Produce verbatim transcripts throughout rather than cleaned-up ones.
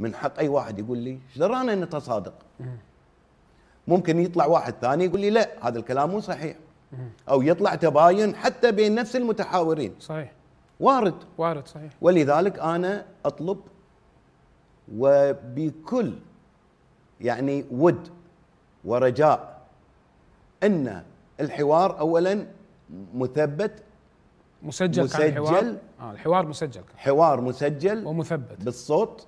من حق اي واحد يقول لي ايش درانا ان تصادق. ممكن يطلع واحد ثاني يقول لي لا هذا الكلام مو صحيح، او يطلع تباين حتى بين نفس المتحاورين. صحيح. وارد. وارد صحيح. ولذلك انا اطلب وبكل يعني ود ورجاء ان الحوار اولا مثبت مسجل. مسجل. كان الحوار آه الحوار مسجل. حوار مسجل ومثبت بالصوت،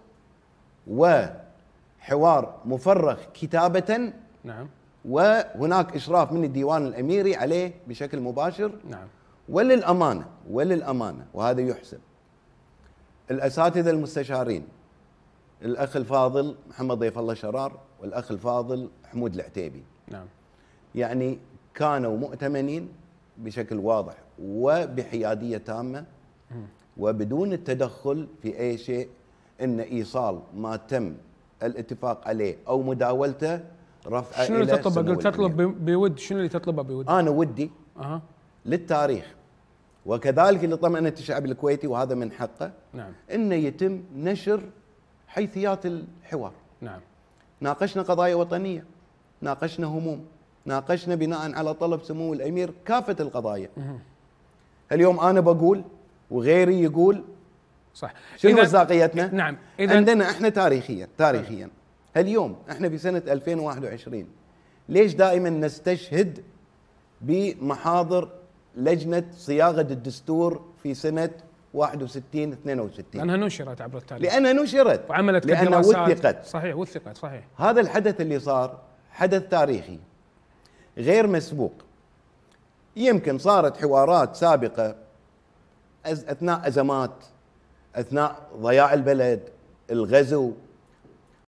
وحوار مفرغ كتابة. نعم. وهناك إشراف من الديوان الأميري عليه بشكل مباشر. نعم. وللأمانة وللأمانة وهذا يحسب الأساتذة المستشارين الأخ الفاضل محمد ضيف الله شرار والأخ الفاضل حمود العتيبي. نعم. يعني كانوا مؤتمنين بشكل واضح وبحيادية تامة وبدون التدخل في أي شيء، إن إيصال ما تم الاتفاق عليه أو مداولته رفعه. شنو اللي تطلبه؟ قلت تطلب بود، شنو اللي تطلبه بود؟ أنا ودي أه. للتاريخ وكذلك لطمأنة الشعب الكويتي وهذا من حقه. نعم. إنه يتم نشر حيثيات الحوار. نعم. ناقشنا قضايا وطنية، ناقشنا هموم، ناقشنا بناء على طلب سمو الأمير كافة القضايا. مه. اليوم أنا بقول وغيري يقول. صح. شنو مصداقيتنا؟ نعم. إذا عندنا احنا تاريخيا تاريخيا اليوم احنا في سنة ألفين وواحد وعشرين ليش دائما نستشهد بمحاضر لجنة صياغة الدستور في سنة واحد وستين اثنين وستين؟ لأنها نشرت عبر التاريخ. لأنها نشرت وعملت لأنها وثقت. صحيح وثقت. صحيح. هذا الحدث اللي صار حدث تاريخي غير مسبوق. يمكن صارت حوارات سابقة أثناء أزمات، أثناء ضياع البلد، الغزو،